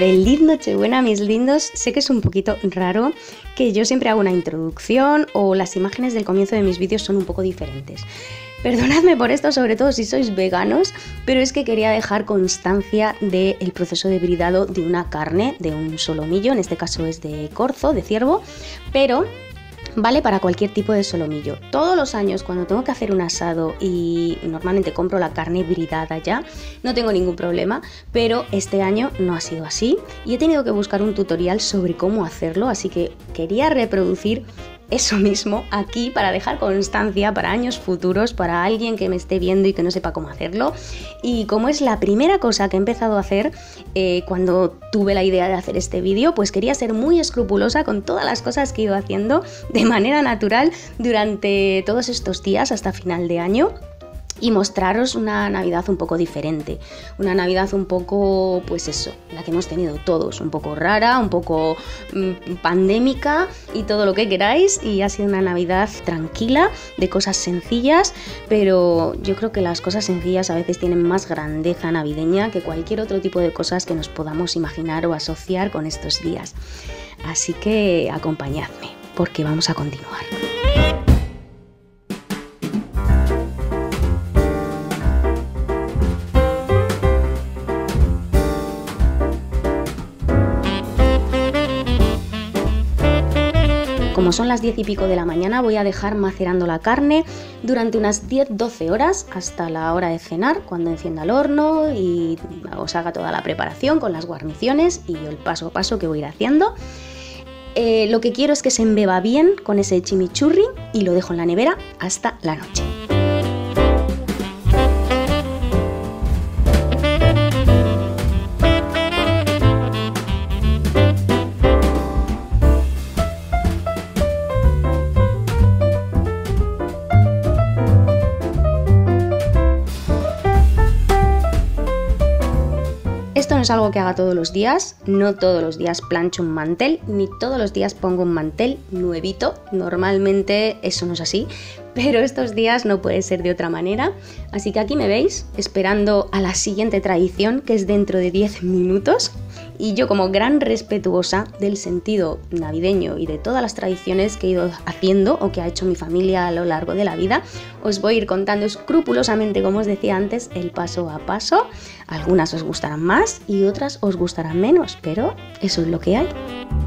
Feliz Nochebuena, mis lindos. Sé que es un poquito raro que yo siempre hago una introducción o las imágenes del comienzo de mis vídeos son un poco diferentes. Perdonadme por esto, sobre todo si sois veganos, pero es que quería dejar constancia del proceso de bridado de una carne, de un solomillo, en este caso es de corzo, de ciervo, pero vale para cualquier tipo de solomillo. Todos los años cuando tengo que hacer un asado y normalmente compro la carne bridada ya, no tengo ningún problema, pero este año no ha sido así y he tenido que buscar un tutorial sobre cómo hacerlo, así que quería reproducir eso mismo aquí para dejar constancia para años futuros, para alguien que me esté viendo y que no sepa cómo hacerlo. Y como es la primera cosa que he empezado a hacer cuando tuve la idea de hacer este vídeo, pues quería ser muy escrupulosa con todas las cosas que he ido haciendo de manera natural durante todos estos días hasta final de año. Y mostraros una Navidad un poco diferente, una Navidad un poco, pues eso, la que hemos tenido todos, un poco rara, un poco pandémica y todo lo que queráis, y ha sido una Navidad tranquila, de cosas sencillas, pero yo creo que las cosas sencillas a veces tienen más grandeza navideña que cualquier otro tipo de cosas que nos podamos imaginar o asociar con estos días. Así que acompañadme, porque vamos a continuar. Como son las 10 y pico de la mañana, voy a dejar macerando la carne durante unas 10-12 horas hasta la hora de cenar, cuando encienda el horno y os haga toda la preparación con las guarniciones y el paso a paso que voy a ir haciendo. Lo que quiero es que se embeba bien con ese chimichurri y lo dejo en la nevera hasta la noche. Esto no es algo que haga todos los días, no todos los días plancho un mantel, ni todos los días pongo un mantel nuevito, normalmente eso no es así, pero estos días no puede ser de otra manera, así que aquí me veis esperando a la siguiente tradición, que es dentro de 10 minutos, y yo como gran respetuosa del sentido navideño y de todas las tradiciones que he ido haciendo o que ha hecho mi familia a lo largo de la vida, os voy a ir contando escrupulosamente, como os decía antes, el paso a paso. Algunas os gustarán más y otras os gustarán menos, pero eso es lo que hay.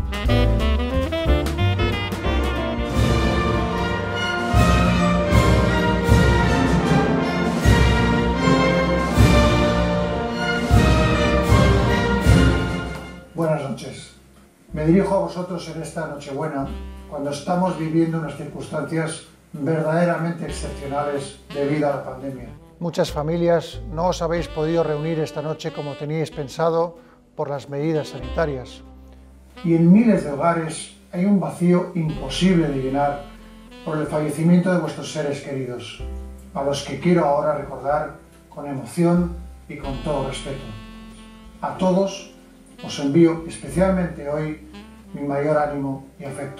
Buenas noches. Me dirijo a vosotros en esta Nochebuena, cuando estamos viviendo unas circunstancias verdaderamente excepcionales debido a la pandemia. Muchas familias no os habéis podido reunir esta noche como teníais pensado por las medidas sanitarias. Y en miles de hogares hay un vacío imposible de llenar por el fallecimiento de vuestros seres queridos, a los que quiero ahora recordar con emoción y con todo respeto. A todos os envío especialmente hoy mi mayor ánimo y afecto.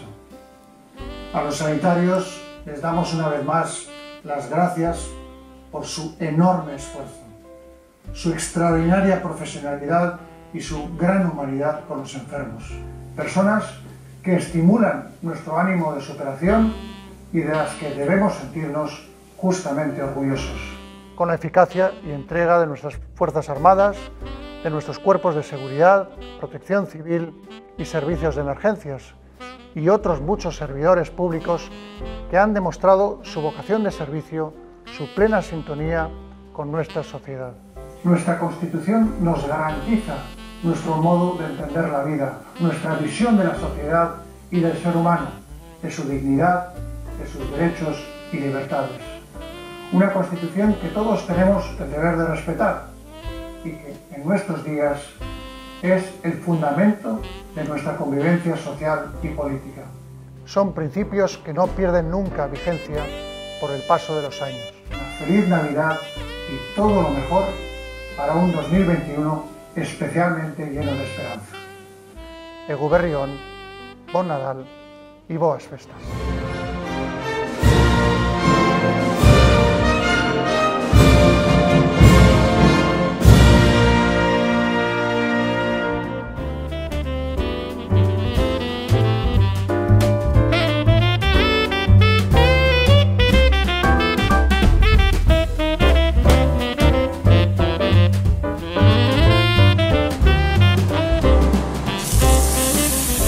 A los sanitarios les damos una vez más las gracias por su enorme esfuerzo, su extraordinaria profesionalidad y su gran humanidad con los enfermos. Personas que estimulan nuestro ánimo de superación y de las que debemos sentirnos justamente orgullosos. Con la eficacia y entrega de nuestras Fuerzas Armadas, de nuestros cuerpos de seguridad, protección civil y servicios de emergencias, y otros muchos servidores públicos que han demostrado su vocación de servicio, su plena sintonía con nuestra sociedad. Nuestra Constitución nos garantiza nuestro modo de entender la vida, nuestra visión de la sociedad y del ser humano, de su dignidad, de sus derechos y libertades. Una Constitución que todos tenemos el deber de respetar y que en nuestros días es el fundamento de nuestra convivencia social y política. Son principios que no pierden nunca vigencia por el paso de los años. Una feliz Navidad y todo lo mejor para un 2021 especialmente lleno de esperanza. Egu berri on, bon Nadal y boas festas.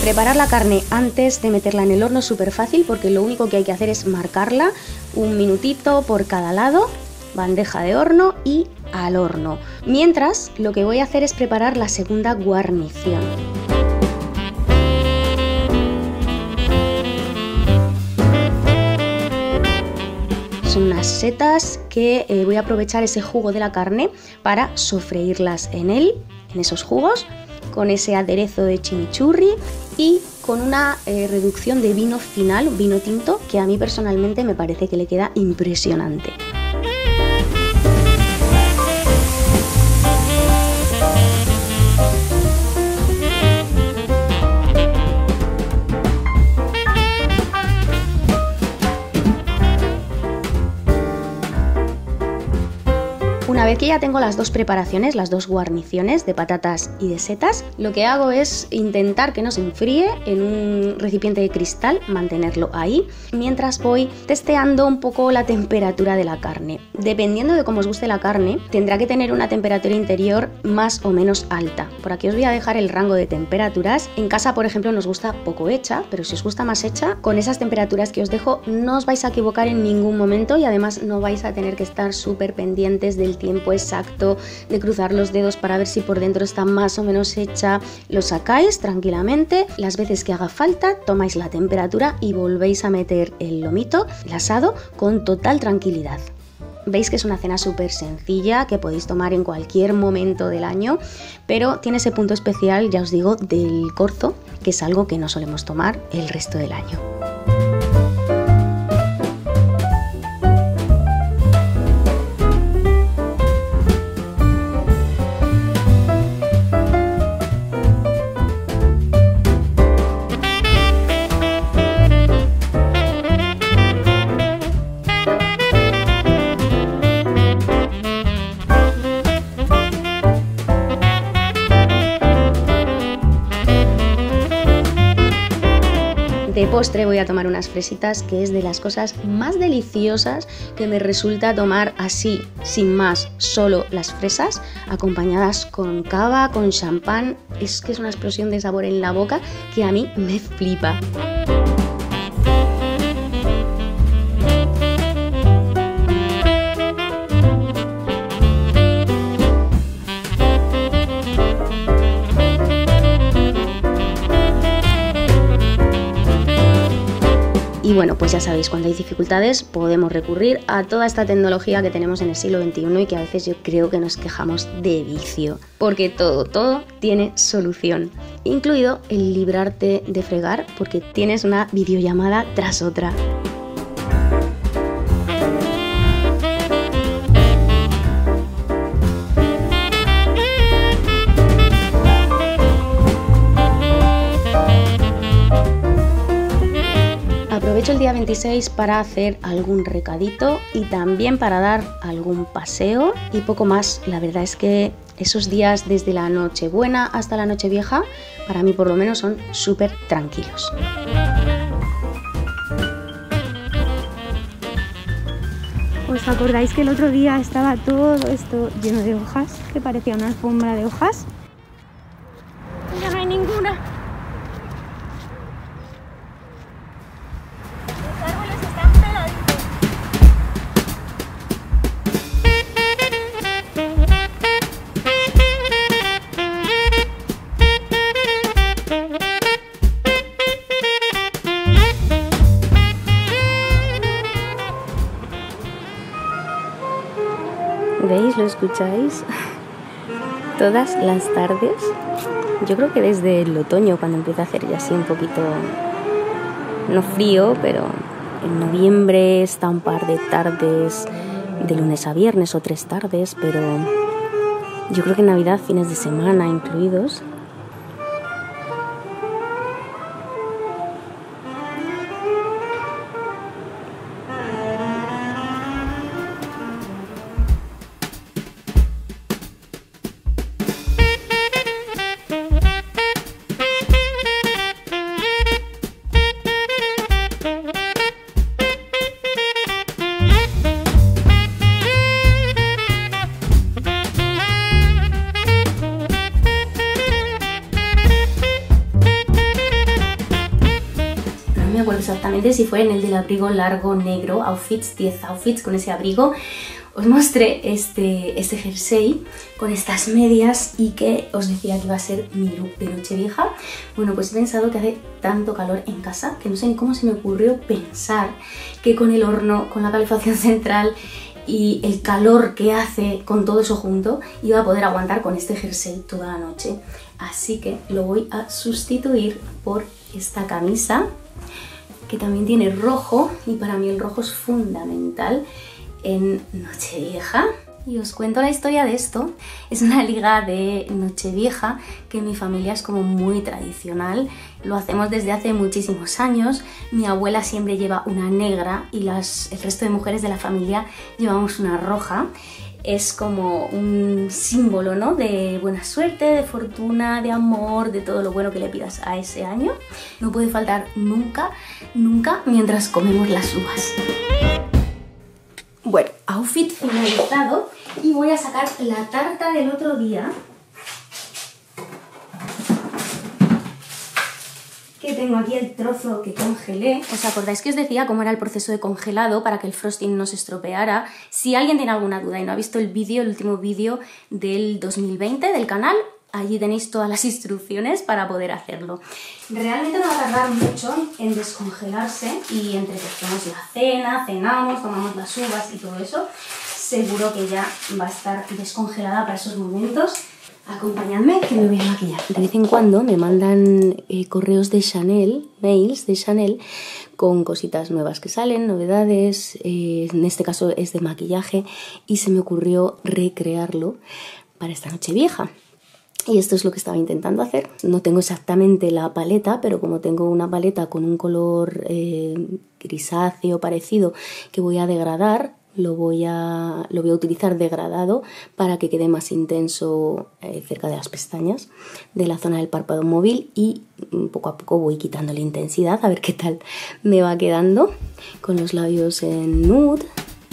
Preparar la carne antes de meterla en el horno es súper fácil porque lo único que hay que hacer es marcarla 1 minutito por cada lado, bandeja de horno y al horno. Mientras, lo que voy a hacer es preparar la segunda guarnición. Son unas setas que voy a aprovechar ese jugo de la carne para sofreírlas en esos jugos, con ese aderezo de chimichurri y con una reducción de vino final, vino tinto, que a mí personalmente me parece que le queda impresionante. Una vez que ya tengo las dos preparaciones, las dos guarniciones de patatas y de setas, lo que hago es intentar que no se enfríe en un recipiente de cristal, mantenerlo ahí, mientras voy testeando un poco la temperatura de la carne. Dependiendo de cómo os guste la carne, tendrá que tener una temperatura interior más o menos alta. Por aquí os voy a dejar el rango de temperaturas. En casa, por ejemplo, nos gusta poco hecha, pero si os gusta más hecha, con esas temperaturas que os dejo no os vais a equivocar en ningún momento y además no vais a tener que estar súper pendientes del tiempo exacto, de cruzar los dedos para ver si por dentro está más o menos hecha. Lo sacáis tranquilamente, las veces que haga falta, tomáis la temperatura y volvéis a meter el lomito, el asado, con total tranquilidad. Veis que es una cena súper sencilla que podéis tomar en cualquier momento del año, pero tiene ese punto especial, ya os digo, del corzo, que es algo que no solemos tomar el resto del año. De postre voy a tomar unas fresitas, que es de las cosas más deliciosas que me resulta tomar así, sin más, solo las fresas, acompañadas con cava, con champán. Es que es una explosión de sabor en la boca que a mí me flipa. Y bueno, pues ya sabéis, cuando hay dificultades podemos recurrir a toda esta tecnología que tenemos en el siglo XXI y que a veces yo creo que nos quejamos de vicio. Porque todo tiene solución, incluido el librarte de fregar, porque tienes una videollamada tras otra. Aprovecho el día 26 para hacer algún recadito y también para dar algún paseo y poco más. La verdad es que esos días desde la Nochebuena hasta la Nochevieja, para mí por lo menos, son súper tranquilos. ¿Os acordáis que el otro día estaba todo esto lleno de hojas? Que parecía una alfombra de hojas. Ya no hay ninguna. Los árboles están peladitos. ¿Veis? ¿Lo escucháis? Todas las tardes, yo creo que desde el otoño, cuando empieza a hacer ya así un poquito, no frío, pero en noviembre está un par de tardes, de lunes a viernes o 3 tardes, pero yo creo que en Navidad, fines de semana incluidos. seguramente si fue en el del abrigo largo negro, outfits, 10 outfits con ese abrigo, os mostré este jersey con estas medias y que os decía que iba a ser mi look de Nochevieja. Bueno, pues he pensado que hace tanto calor en casa que no sé ni cómo se me ocurrió pensar que con el horno, con la calefacción central y el calor que hace con todo eso junto, iba a poder aguantar con este jersey toda la noche. Así que lo voy a sustituir por esta camisa que también tiene rojo y para mí el rojo es fundamental en Nochevieja. Y os cuento la historia de esto. Es una liga de Nochevieja que en mi familia es como muy tradicional. Lo hacemos desde hace muchísimos años. Mi abuela siempre lleva una negra y el resto de mujeres de la familia llevamos una roja. Es como un símbolo, ¿no?, de buena suerte, de fortuna, de amor, de todo lo bueno que le pidas a ese año. No puede faltar nunca, nunca mientras comemos las uvas. Bueno, outfit finalizado y voy a sacar la tarta del otro día. Que tengo aquí el trozo que congelé. ¿Os acordáis que os decía cómo era el proceso de congelado para que el frosting no se estropeara? Si alguien tiene alguna duda y no ha visto el vídeo, el último vídeo del 2020 del canal, allí tenéis todas las instrucciones para poder hacerlo. Realmente no va a tardar mucho en descongelarse y entre que hacemos la cena, cenamos, tomamos las uvas y todo eso, seguro que ya va a estar descongelada para esos momentos. Acompañadme que me voy a maquillar. De vez en cuando me mandan correos de Chanel, mails de Chanel, con cositas nuevas que salen, novedades, en este caso es de maquillaje y se me ocurrió recrearlo para esta Nochevieja. Y esto es lo que estaba intentando hacer. No tengo exactamente la paleta, pero como tengo una paleta con un color grisáceo parecido que voy a degradar, lo voy a utilizar degradado para que quede más intenso cerca de las pestañas, de la zona del párpado móvil, y poco a poco voy quitando la intensidad a ver qué tal me va quedando con los labios en nude.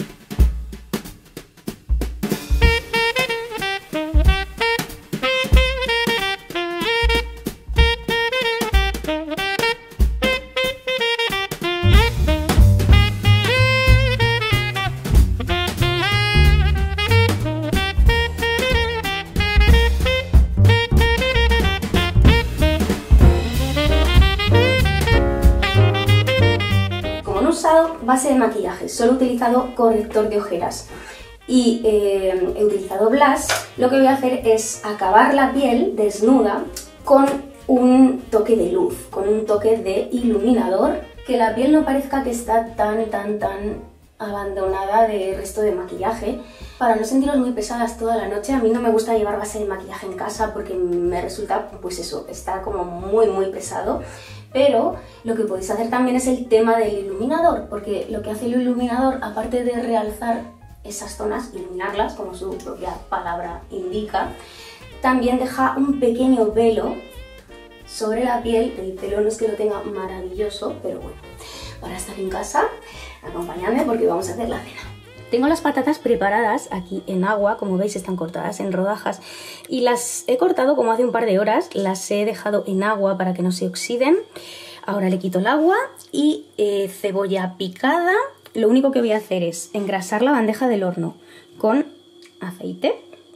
Base de maquillaje, solo he utilizado corrector de ojeras y he utilizado blush. Lo que voy a hacer es acabar la piel desnuda con un toque de luz, con un toque de iluminador, que la piel no parezca que está tan abandonada del resto de maquillaje, para no sentiros muy pesadas toda la noche. A mí no me gusta llevar base de maquillaje en casa porque me resulta, pues eso, está como muy pesado. Pero lo que podéis hacer también es el tema del iluminador, porque lo que hace el iluminador, aparte de realzar esas zonas, iluminarlas, como su propia palabra indica, también deja un pequeño velo sobre la piel. El pelo no es que lo tenga maravilloso, pero bueno, para estar en casa, acompañadme porque vamos a hacer la cena. Tengo las patatas preparadas aquí en agua, como veis están cortadas en rodajas y las he cortado como hace un par de horas, las he dejado en agua para que no se oxiden. Ahora le quito el agua y cebolla picada. Lo único que voy a hacer es engrasar la bandeja del horno con aceite.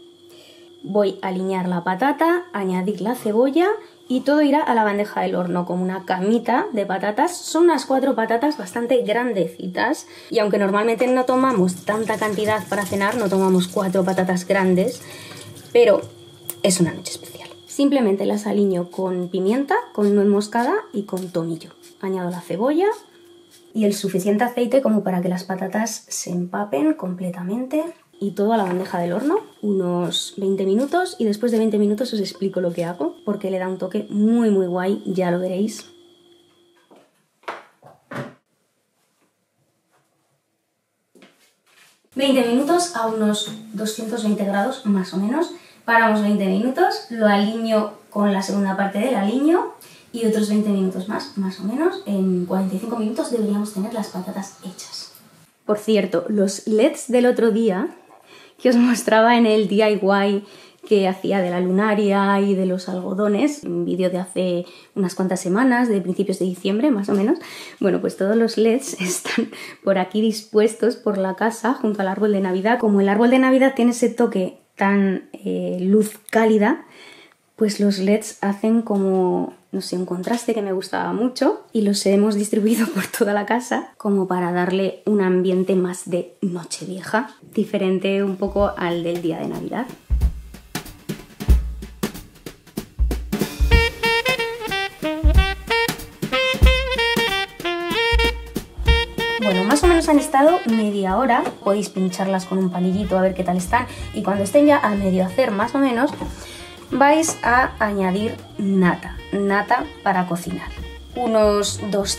Voy a alinear la patata, añadir la cebolla y todo irá a la bandeja del horno como una camita de patatas. Son unas 4 patatas bastante grandecitas y aunque normalmente no tomamos tanta cantidad para cenar, no tomamos 4 patatas grandes, pero es una noche especial. Simplemente las aliño con pimienta, con nuez moscada y con tomillo. Añado la cebolla y el suficiente aceite como para que las patatas se empapen completamente. Y todo a la bandeja del horno, unos 20 minutos, y después de 20 minutos os explico lo que hago, porque le da un toque muy guay, ya lo veréis. ...20 minutos a unos 220 grados más o menos, paramos 20 minutos, lo alineo con la segunda parte del aliño y otros 20 minutos más o menos, en 45 minutos deberíamos tener las patatas hechas. Por cierto, los LEDs del otro día que os mostraba en el DIY que hacía de la lunaria y de los algodones, un vídeo de hace unas cuantas semanas, de principios de diciembre más o menos. Bueno, pues todos los LEDs están por aquí dispuestos por la casa junto al árbol de Navidad. Como el árbol de Navidad tiene ese toque tan luz cálida, pues los LEDs hacen como, no sé, un contraste que me gustaba mucho y los hemos distribuido por toda la casa como para darle un ambiente más de Nochevieja, diferente un poco al del día de Navidad. Bueno, más o menos han estado media hora, podéis pincharlas con un palillito a ver qué tal están y cuando estén ya a medio hacer más o menos, vais a añadir nata para cocinar. Unos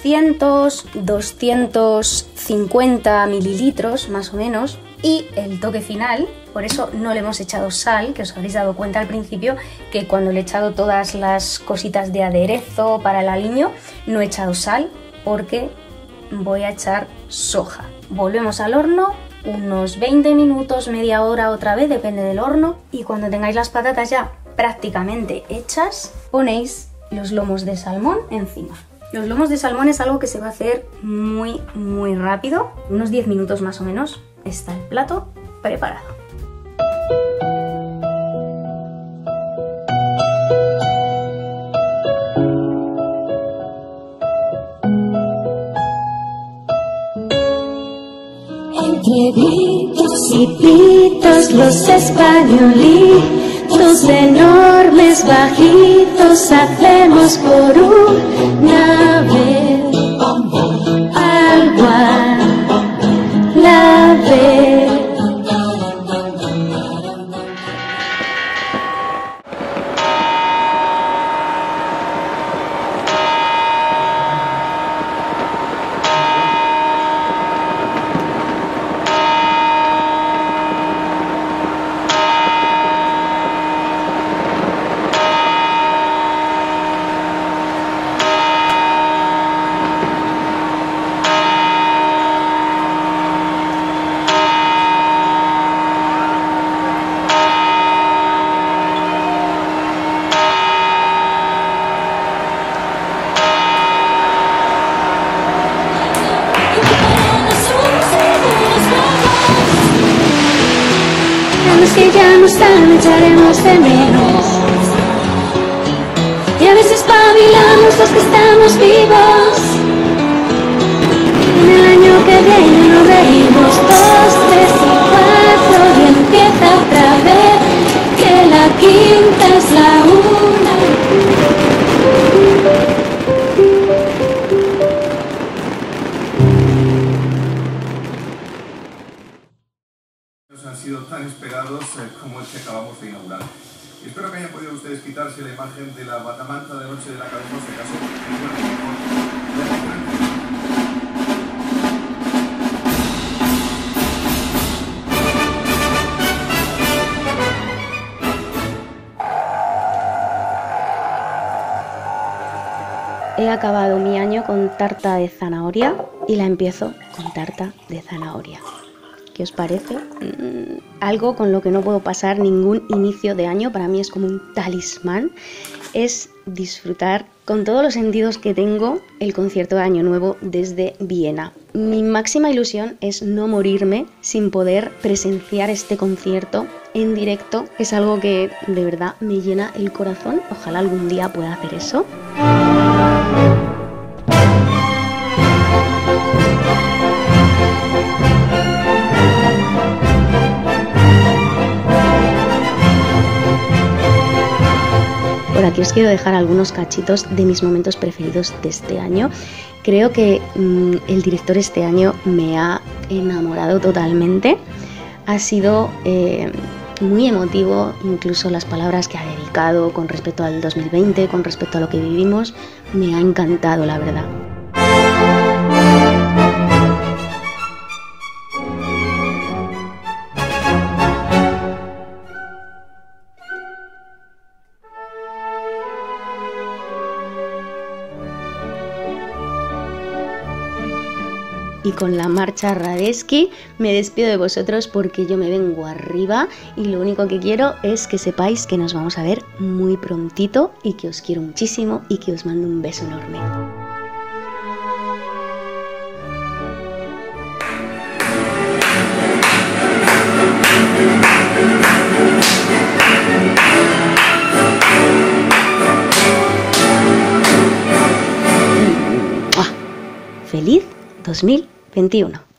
200-250 mililitros más o menos y el toque final, por eso no le hemos echado sal, que os habréis dado cuenta al principio que cuando le he echado todas las cositas de aderezo para el aliño no he echado sal porque voy a echar soja. Volvemos al horno. Unos 20 minutos, media hora otra vez, depende del horno. Y cuando tengáis las patatas ya prácticamente hechas, ponéis los lomos de salmón encima. Los lomos de salmón es algo que se va a hacer muy rápido. Unos 10 minutos más o menos está el plato preparado. Entre gritos y pitos los españolitos enormes bajitos hacemos por una vez algo a la vez. Que ya no están, echaremos de menos. Y a veces espabilamos los que estamos vivos. En el año que viene nos reímos 2, 3 y 4 y empieza otra vez, que la quinta es la una. Han sido tan esperados como el que acabamos de inaugurar. Espero que hayan podido ustedes quitarse la imagen de la batamanta de noche de la cabeza, en este caso. He acabado mi año con tarta de zanahoria y la empiezo con tarta de zanahoria. ¿Qué os parece? Algo con lo que no puedo pasar ningún inicio de año, para mí es como un talismán, es disfrutar con todos los sentidos que tengo el concierto de Año Nuevo desde Viena. Mi máxima ilusión es no morirme sin poder presenciar este concierto en directo. Es algo que de verdad me llena el corazón. Ojalá algún día pueda hacer eso. Por aquí os quiero dejar algunos cachitos de mis momentos preferidos de este año. Creo que el director este año me ha enamorado totalmente. Ha sido muy emotivo, incluso las palabras que ha dedicado con respecto al 2020, con respecto a lo que vivimos. Me ha encantado, la verdad. Y con la marcha Radetzky me despido de vosotros porque yo me vengo arriba y lo único que quiero es que sepáis que nos vamos a ver muy prontito y que os quiero muchísimo y que os mando un beso enorme. ¡Feliz 2021!